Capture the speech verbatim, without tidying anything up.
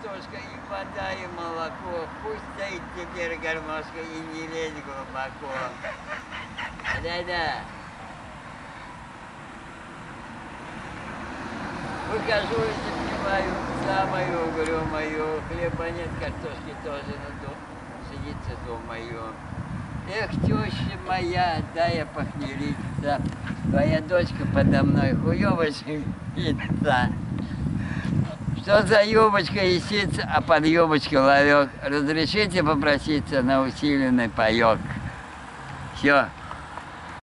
картошка, и вода, и молоко. Пусть стоит теперь гармошка и не лезь глубоко. Да-да. Выхожу и запиваю самую угрюмою. Хлеба нет, картошки тоже, но то сидится думаю. Эх, теща моя, дай я похмелиться. Твоя дочка подо мной хуёво шевелится. Что за юбочка исится, а под юбочкой ловек? Разрешите попроситься на усиленный паёк. Все.